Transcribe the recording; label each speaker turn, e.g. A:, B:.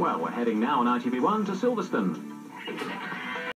A: Well, we're heading now on ITV1 to Silverstone.